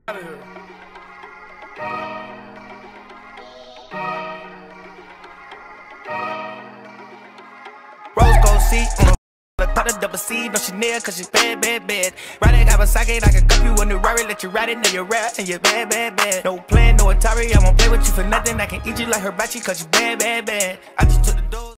Out of here. Rose gold seat on a pot of double C, no Chanel, cause she's bad, bad, bad. Riding Kawasaki, I can cup you in the Rari, let you ride it, know you're rap, and you're bad, bad, bad. No plan, no Atari, I won't play with you for nothing. I can eat you like hibachi, cause you bad, bad, bad. I just took the door.